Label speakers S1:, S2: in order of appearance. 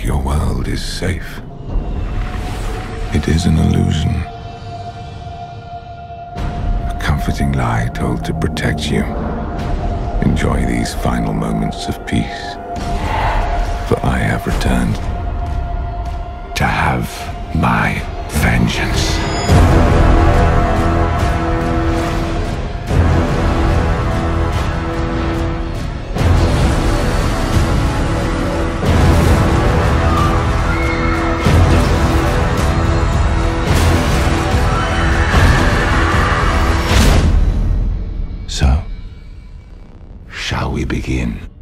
S1: your world is safe. It is an illusion. A comforting lie told to protect you. Enjoy these final moments of peace. For I have returned to have my vengeance. So, shall we begin?